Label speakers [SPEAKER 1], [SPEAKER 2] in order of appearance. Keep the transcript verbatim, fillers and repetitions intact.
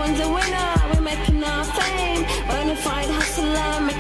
[SPEAKER 1] Everyone's a winner, we're making our fame. Bonafide hustler,